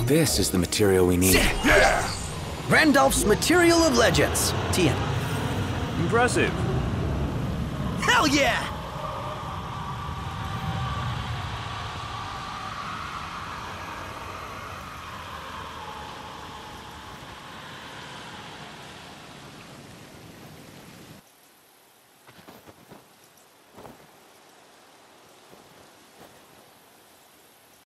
This is the material we need. Randolph's Material of Legends. TM. Impressive. Hell yeah!